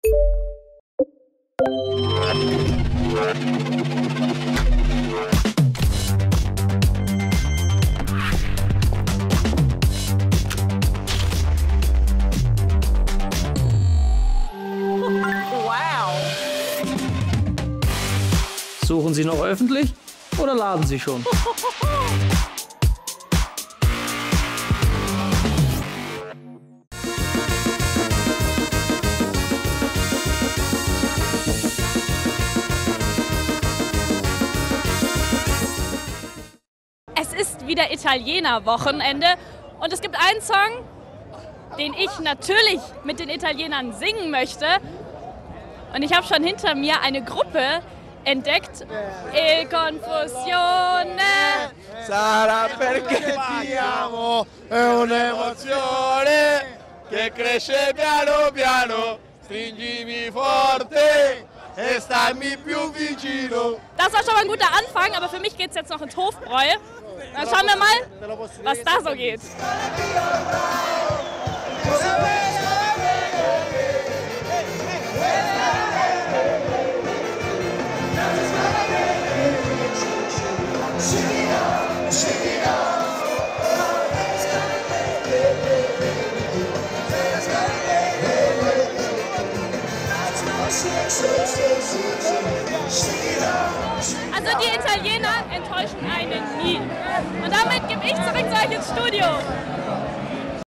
Suchen Sie noch öffentlich oder laden Sie schon? Es ist wieder Italiener-Wochenende und es gibt einen Song, den ich natürlich mit den Italienern singen möchte. Und ich habe schon hinter mir eine Gruppe entdeckt. E confusione. Sarà perché ti amo, è un'emozione che cresce piano piano, stringimi forte e stammi più vicino. Das war schon mal ein guter Anfang, aber für mich geht es jetzt noch ins Hofbräu. Dann schauen wir mal, was da so geht. Also die Italiener enttäuschen einen nie. Und damit gebe ich zurück zu euch ins Studio.